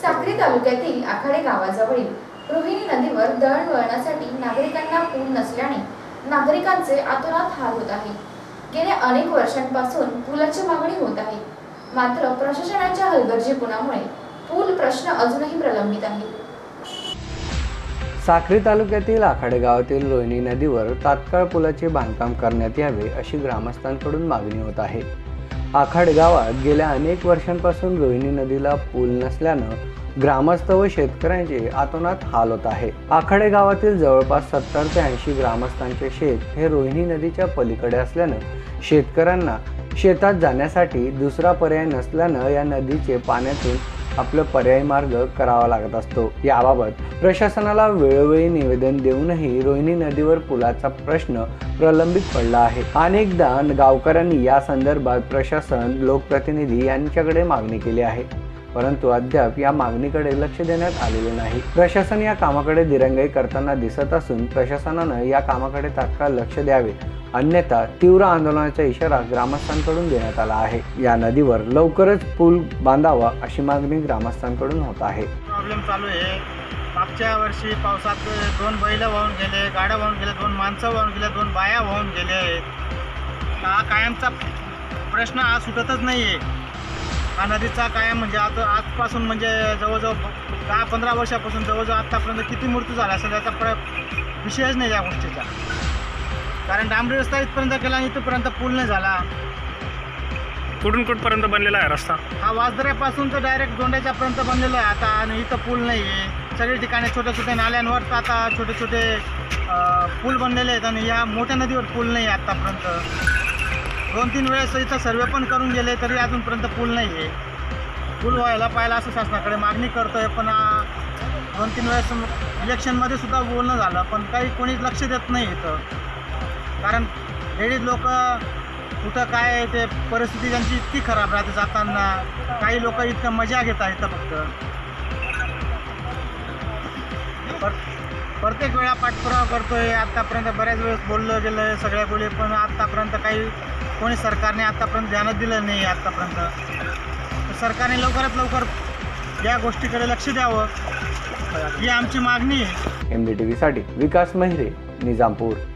साक्री तालुक्यातील आखाडे गावाजवळील रोहिणी नदीवर दळणवळणासाठी नागरिकांना पूल नसल्याने नागरिकांचे आतोनात हाल होत आहे। गेल्या अनेक वर्षांपासून पुलाची मागणी होत आहे, मात्र प्रशासनाच्या हलगर्जीपणामुळे पूल प्रश्न अजूनही प्रलंबित आहे। साक्री तालुक्यातील आखाडे गावातील रोहिणी नदीवर तात्काळ पुलाचे बांधकाम करण्यात यावे अशी ग्रामस्थांकडून मागणी होत आहे। आखाडे गावात गेल्या अनेक वर्षांपासून रोहिणी नदीला पूल नसल्यानं ग्रामस्थ व शेतकऱ्यांचे आतोनात हाल होत आहे। आखाडे गावातील जवळपास 70 ते 80 ग्रामस्थांचे शेत हे रोहिणी नदीच्या पलीकडे असल्यानं शेतकऱ्यांना शेतात जाण्यासाठी दुसरा पर्याय नसल्यानं या नदीचे पाण्यातून आपलं पर्यायी मार्ग करावा लागत असतो। याबाबत प्रशासनाला वेळोवेळी निवेदन देऊनही रोहिणी नदीवर पुलाचा प्रश्न प्रलंबित पडला आहे। अनेकदा गावकऱ्यांनी या संदर्भात प्रशासन, लोकप्रतिनिधी यांच्याकडे मागणी केली आहे, परंतु अद्याप या मागणीकडे लक्ष देण्यात आलेले नाही। प्रशासन या कामाकडे दिरंगाई करताना दिसत असून प्रशासनानं या कामाकडे तात्काळ लक्ष द्यावे, अन्यथा तीव्र आंदोलनाचा इशारा ग्रामस्थांकडून देण्यात आला आहे। या नदीवर लवकरच पूल बांधावा अशी मागणी ग्रामस्थांकडून होत आहे। प्रॉब्लेम चालू आहे। मागच्या वर्षी पावसात 2 बैल वाहून गेले, गाड्या वाहून गेले, 2 माणसं वाहून गेले, 2 बाया वाहून गेले। हा कायमचा प्रश्न हा सुटतच नाही आहे। हा नदीचा कायम म्हणजे आता आजपासून म्हणजे जवळजवळ 10-15 वर्षापासून जवळजवळ आतापर्यंत किती मृत्यू झाला असेल याचा विषयच नाही या गोष्टीचा। कारण डांबरी रस्ता इथपर्यंत केला आणि इथपर्यंत पूल नाही झाला। कुठून कुठपर्यंत बनलेला आहे रस्ता? हा वाजदऱ्यापासून तर डायरेक्ट दोंड्याच्यापर्यंत बनलेला आहे आता, आणि इथं पूल नाही आहे। सगळी ठिकाणी छोट्या छोट्या नाल्यांवर आता छोटे छोटे पूल बनलेले आहेत, आणि या मोठ्या नदीवर पूल नाही आहे आत्तापर्यंत। 2-3 वेळेस इथं सर्वे पण करून गेले तरी अजूनपर्यंत पूल नाही आहे। पूल व्हायला पाहिजे असं शासनाकडे मागणी करतोय, पण 2-3 वेळेस इलेक्शनमध्ये सुद्धा बोलणं झालं, पण काही कोणीच लक्ष देत नाही इथं। कारण लेडीज लोक कुठं काय ते परिस्थिती त्यांची इतकी खराब राहते जाताना, काही लोक इतकं मजा घेत आहेत फक्त। प्रत्येक वेळा पाठपुरावा करतोय, आत्तापर्यंत बऱ्याच वेळेस बोललं गेलं सगळ्या गोष्टी, पण आत्तापर्यंत काही कोणी सरकारने आत्तापर्यंत ध्यान दिलं नाही आत्तापर्यंत। सरकारने लवकरात लवकर या गोष्टीकडे लक्ष द्यावं ही आमची मागणी आहे। MDTV साठी विकास महिरे, निजामपूर।